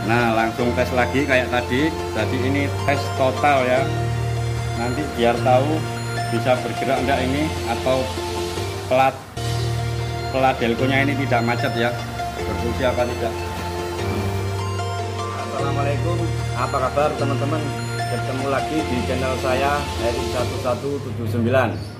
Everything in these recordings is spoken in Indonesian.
Nah, langsung tes lagi kayak tadi. Jadi ini tes total ya. Nanti biar tahu bisa bergerak enggak ini, atau pelat delconya ini tidak macet ya, berfungsi apa tidak. Assalamualaikum, apa kabar teman-teman? Ketemu lagi di channel saya Eri1179.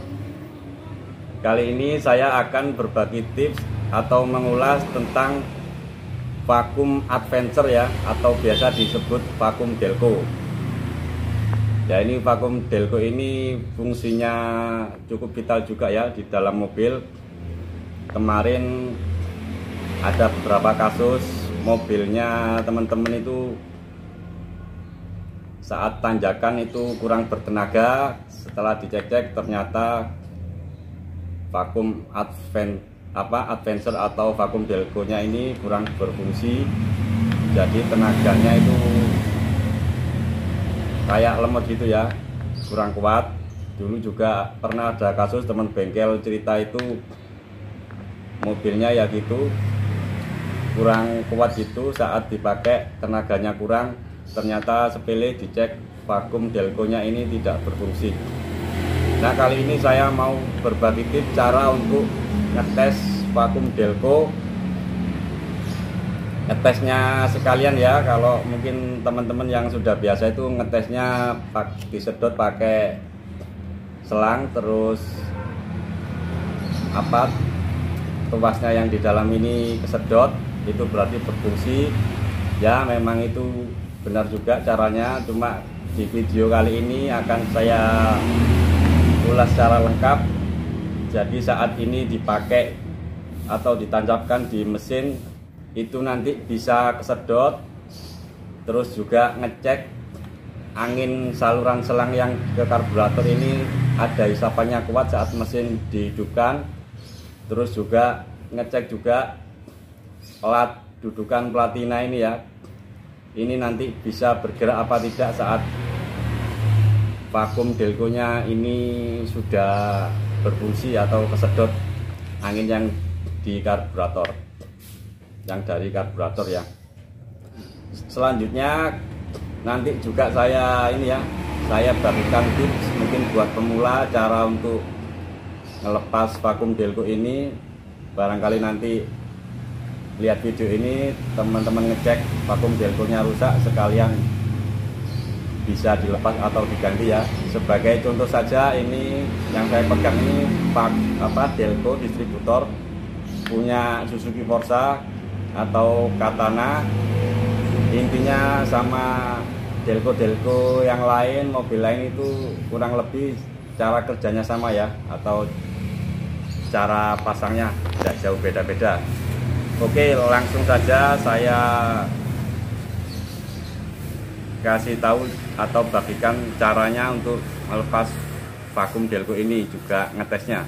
Kali ini saya akan berbagi tips atau mengulas tentang vakum adventure ya, atau biasa disebut vakum delco. Ya, ini vakum delco ini fungsinya cukup vital juga ya di dalam mobil. Kemarin ada beberapa kasus mobilnya teman-teman itu saat tanjakan itu kurang bertenaga. Setelah dicek-cek ternyata vakum adventure atau vakum delconya ini kurang berfungsi. Jadi tenaganya itu kayak lemot gitu ya, kurang kuat. Dulu juga pernah ada kasus teman bengkel cerita itu mobilnya ya gitu, kurang kuat gitu, saat dipakai tenaganya kurang. Ternyata sepele, dicek vakum delconya ini tidak berfungsi. Nah, kali ini saya mau berbagi tips cara untuk ngetes vakum delco. Ngetesnya sekalian ya, kalau mungkin teman-teman yang sudah biasa itu ngetesnya disedot pakai selang, terus tuasnya yang di dalam ini kesedot, itu berarti berfungsi ya. Memang itu benar juga caranya, cuma di video kali ini akan saya ulas secara lengkap. Jadi saat ini dipakai atau ditancapkan di mesin itu nanti bisa kesedot. Terus juga ngecek angin saluran selang yang ke karburator ini ada isapannya kuat saat mesin dihidupkan. Terus juga ngecek juga pelat dudukan platina ini ya, ini nanti bisa bergerak apa tidak saat vakum delconya ini sudah berfungsi atau kesedot angin yang di karburator, yang dari karburator ya. Selanjutnya nanti juga saya bagikan tips mungkin buat pemula cara untuk ngelepas vakum delco ini. Barangkali nanti lihat video ini teman-teman ngecek vakum delconya rusak, sekalian bisa dilepas atau diganti ya. Sebagai contoh saja, ini yang saya pegang ini delco distributor punya Suzuki Forza atau Katana. Intinya sama delco yang lain, mobil lain itu kurang lebih cara kerjanya sama ya, atau cara pasangnya tidak jauh beda-beda. Oke, langsung saja saya kasih tahu atau bagikan caranya untuk melepas vakum delco ini, juga ngetesnya.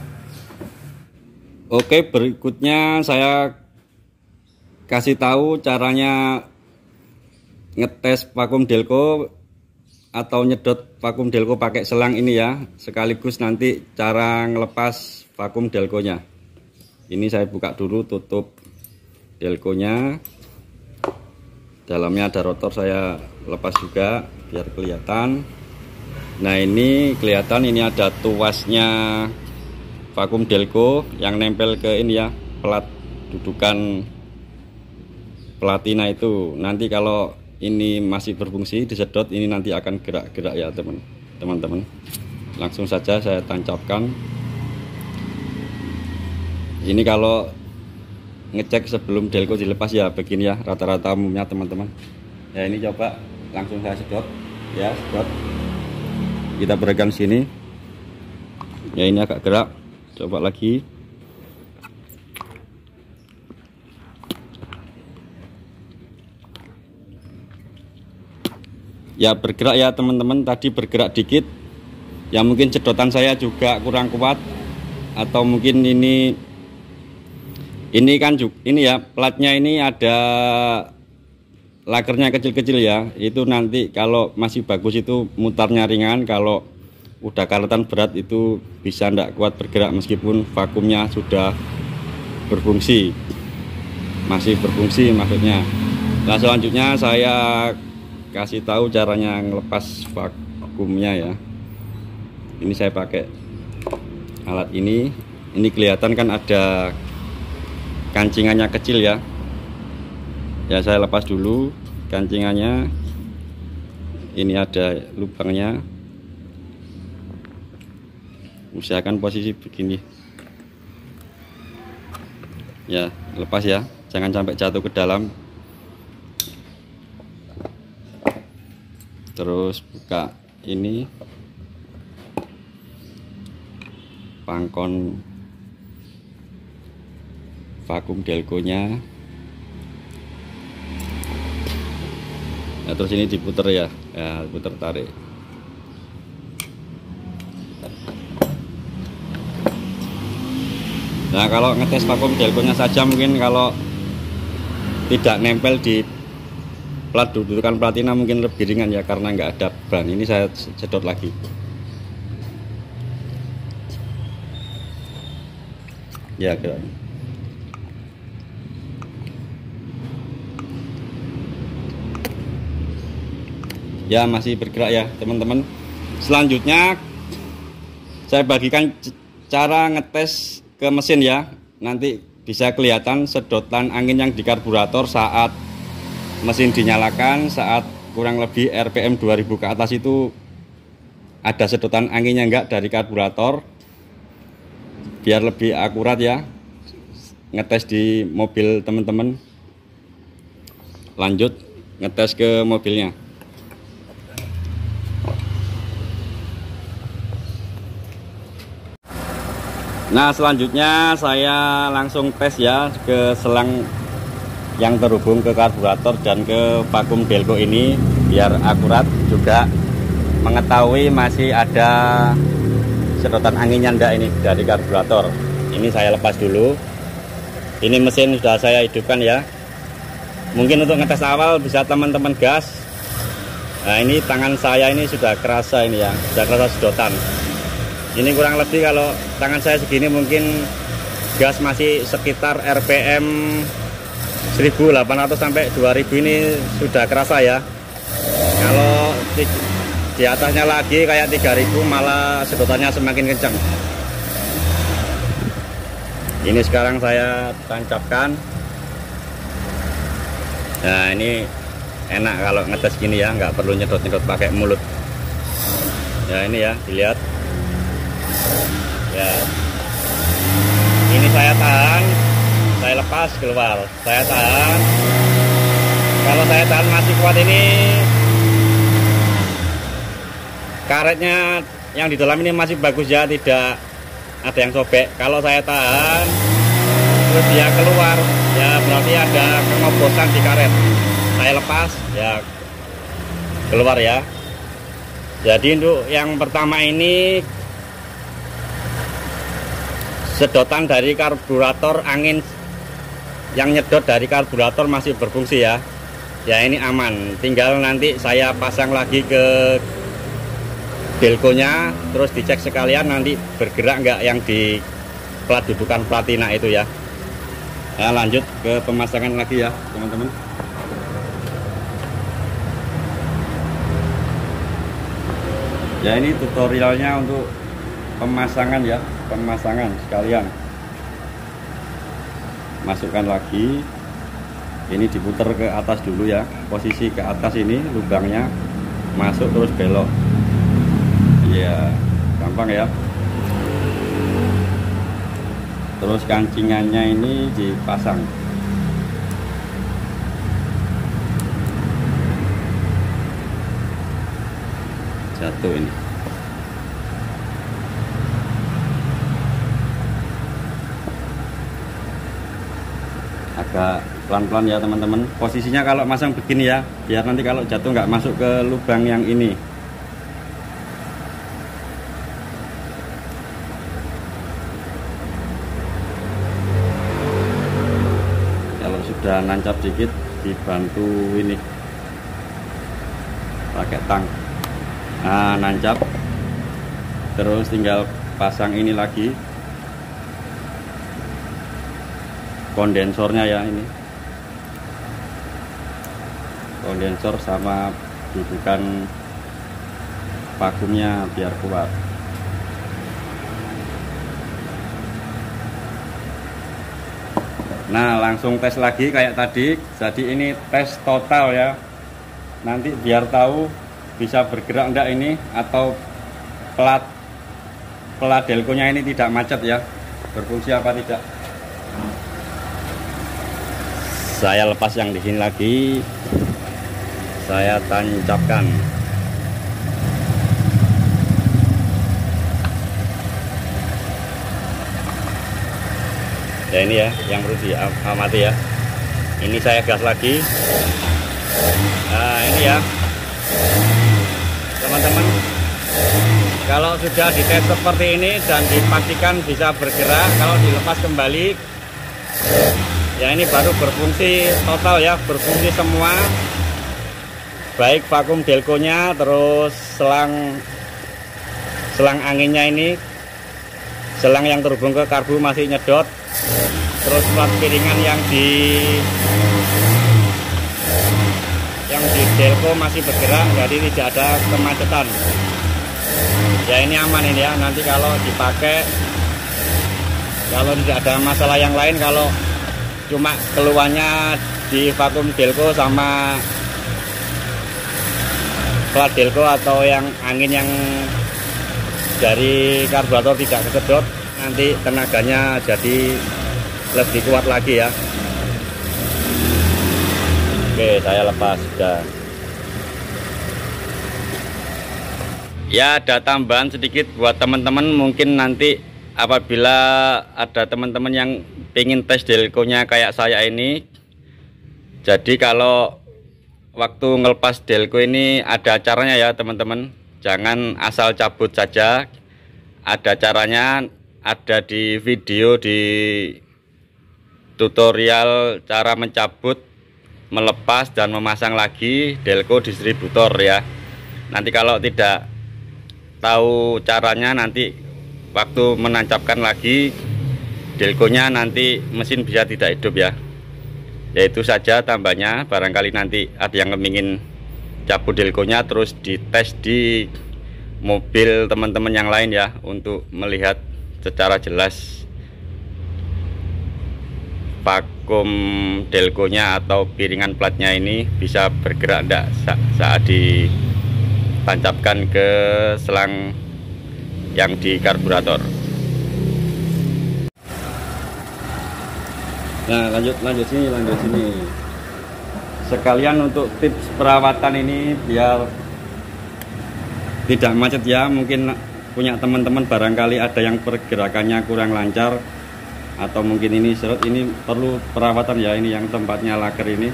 Oke, berikutnya saya kasih tahu caranya ngetes vakum delco atau nyedot vakum delco pakai selang ini ya, sekaligus nanti cara ngelepas vakum delconya. Ini saya buka dulu, tutup delconya, dalamnya ada rotor, saya lepas juga biar kelihatan. Nah, ini kelihatan, ini ada tuasnya vakum delco yang nempel ke ini ya, pelat dudukan platina itu. Nanti kalau ini masih berfungsi disedot, ini nanti akan gerak-gerak ya teman-teman. Langsung saja saya tancapkan. Ini kalau ngecek sebelum delco dilepas ya begini ya rata-rata umumnya teman-teman. Ya, ini coba langsung saya sedot ya, sedot. Kita berikan sini. Ya, ini agak gerak. Coba lagi. Ya, bergerak ya teman-teman, tadi bergerak dikit ya, mungkin sedotan saya juga kurang kuat, atau mungkin ini kan juga ini ya, platnya ini ada lakernya kecil-kecil ya. Itu nanti kalau masih bagus itu mutarnya ringan, kalau udah karetan berat itu bisa ndak kuat bergerak meskipun vakumnya sudah berfungsi, masih berfungsi maksudnya. Nah, selanjutnya saya kasih tahu caranya ngelepas vakumnya ya. Ini saya pakai alat ini. Ini kelihatan kan ada kancingannya kecil ya. Ya, saya lepas dulu kancingannya. Ini ada lubangnya. Usahakan posisi begini. Ya, lepas ya. Jangan sampai jatuh ke dalam. Terus buka ini pangkon vakum delconya. Nah, terus ini diputer ya, puter tarik. Nah, kalau ngetes vakum delconya saja mungkin kalau tidak nempel di plat dudukan platina mungkin lebih ringan ya, karena nggak ada ban. Ini saya sedot lagi. Ya, kira. Ya, masih bergerak ya teman-teman. Selanjutnya saya bagikan cara ngetes ke mesin ya. Nanti bisa kelihatan sedotan angin yang di karburator saat mesin dinyalakan, saat kurang lebih RPM 2000 ke atas itu ada sedotan anginnya enggak dari karburator. Biar lebih akurat ya ngetes di mobil teman-teman. Lanjut ngetes ke mobilnya. Nah, selanjutnya saya langsung tes ya ke selang yang terhubung ke karburator dan ke vakum delco ini biar akurat, juga mengetahui masih ada sedotan anginnya enggak ini dari karburator. Ini saya lepas dulu. Ini mesin sudah saya hidupkan ya. Mungkin untuk ngetes awal bisa teman-teman gas. Nah, ini tangan saya ini sudah kerasa ini ya, sudah kerasa sedotan. Ini kurang lebih kalau tangan saya segini mungkin gas masih sekitar RPM 1800 sampai 2000 ini sudah kerasa ya. Kalau di atasnya lagi kayak 3000 malah sedotannya semakin kencang. Ini sekarang saya tancapkan. Nah, ini enak kalau ngetes gini ya, nggak perlu nyedot-nyedot pakai mulut. Ya, ini ya, dilihat. Ya, ini saya tahan, saya lepas keluar, saya tahan. Kalau saya tahan masih kuat ini, karetnya yang di dalam ini masih bagus ya, tidak ada yang sobek. Kalau saya tahan terus dia keluar ya, berarti ada pengobosan di karet. Saya lepas ya, keluar ya. Jadi untuk yang pertama ini sedotan dari karburator, angin yang nyedot dari karburator masih berfungsi ya. Ya, ini aman. Tinggal nanti saya pasang lagi ke delconya, terus dicek sekalian nanti bergerak nggak yang di plat dudukan platina itu ya. Nah, lanjut ke pemasangan lagi ya teman-teman. Ya, ini tutorialnya untuk pemasangan ya, pemasangan sekalian. Masukkan lagi, ini diputar ke atas dulu ya, posisi ke atas ini lubangnya, masuk terus belok. Ya, gampang ya. Terus kancingannya ini dipasang. Jatuh ini. Agak pelan-pelan ya teman-teman. Posisinya kalau masang begini ya, biar nanti kalau jatuh nggak masuk ke lubang yang ini. Kalau sudah nancap dikit, dibantu ini pakai tang. Nah, nancap, terus tinggal pasang ini lagi, kondensornya ya ini. kondensor sama dudukan vakumnya biar kuat. Nah, langsung tes lagi kayak tadi. Jadi ini tes total ya. Nanti biar tahu bisa bergerak enggak ini, atau pelat delconya ini tidak macet ya, berfungsi apa tidak. Saya lepas yang di sini lagi, saya tancapkan. Ya ini ya yang perlu diamati ya. Ini saya gas lagi. Nah ini ya teman-teman, kalau sudah dites seperti ini dan dipastikan bisa bergerak, kalau dilepas kembali ya ini baru berfungsi total ya, berfungsi semua, baik vakum delconya, terus selang anginnya ini, selang yang terhubung ke karbu masih nyedot, terus plat piringan yang di delco masih bergerak, jadi tidak ada kemacetan ya. Ini aman ini ya, nanti kalau dipakai, kalau tidak ada masalah yang lain, kalau cuma keluarnya di vakum delco sama plat delco atau yang angin yang dari karburator tidak kesedot, nanti tenaganya jadi lebih kuat lagi ya. Oke, saya lepas sudah. Ya, ada tambahan sedikit buat teman-teman, mungkin nanti apabila ada teman-teman yang ingin tes delconya kayak saya ini. Jadi kalau waktu ngelepas delco ini ada caranya ya teman-teman, jangan asal cabut saja. Ada caranya, ada di video, di tutorial cara mencabut, melepas dan memasang lagi delco distributor ya. Nanti kalau tidak tahu caranya, nanti waktu menancapkan lagi delconya nanti mesin bisa tidak hidup ya. Yaitu saja tambahnya, barangkali nanti ada yang ingin cabut delconya terus dites di mobil teman-teman yang lain ya, untuk melihat secara jelas vakum delconya atau piringan platnya ini bisa bergerak enggak saat ditancapkan ke selang yang di karburator. Nah, lanjut sini. Sekalian untuk tips perawatan ini biar tidak macet ya. Mungkin punya teman-teman barangkali ada yang pergerakannya kurang lancar, atau mungkin ini seret, ini perlu perawatan ya. Ini yang tempatnya laker ini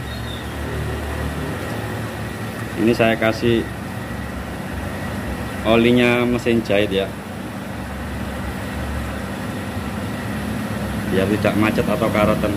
saya kasih olinya mesin jahit ya, biar tidak macet atau karetan.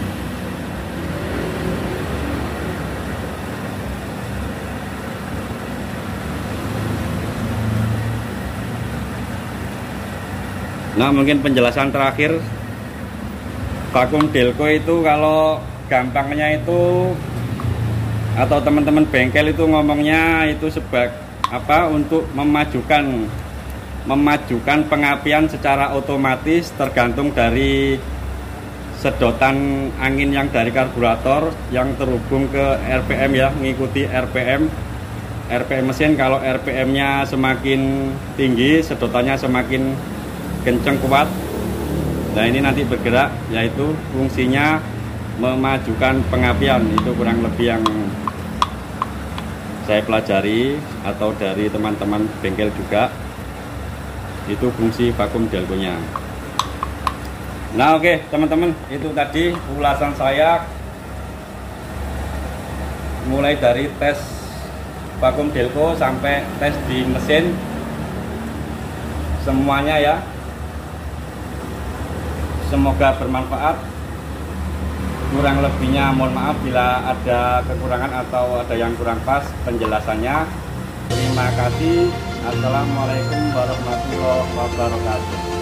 Nah, mungkin penjelasan terakhir, vakum delco itu kalau gampangnya itu, atau teman-teman bengkel itu ngomongnya itu sebagai apa, untuk memajukan pengapian secara otomatis tergantung dari sedotan angin yang dari karburator yang terhubung ke RPM ya, mengikuti RPM mesin. Kalau RPM-nya semakin tinggi, sedotannya semakin kenceng kuat. Nah, ini nanti bergerak, yaitu fungsinya memajukan pengapian. Itu kurang lebih yang saya pelajari, atau dari teman-teman bengkel juga, itu fungsi vakum delconya. Nah, oke teman-teman, itu tadi ulasan saya mulai dari tes vakum delco sampai tes di mesin, semuanya ya. Semoga bermanfaat. Kurang lebihnya mohon maaf bila ada kekurangan atau ada yang kurang pas penjelasannya. Terima kasih. Assalamualaikum warahmatullahi wabarakatuh.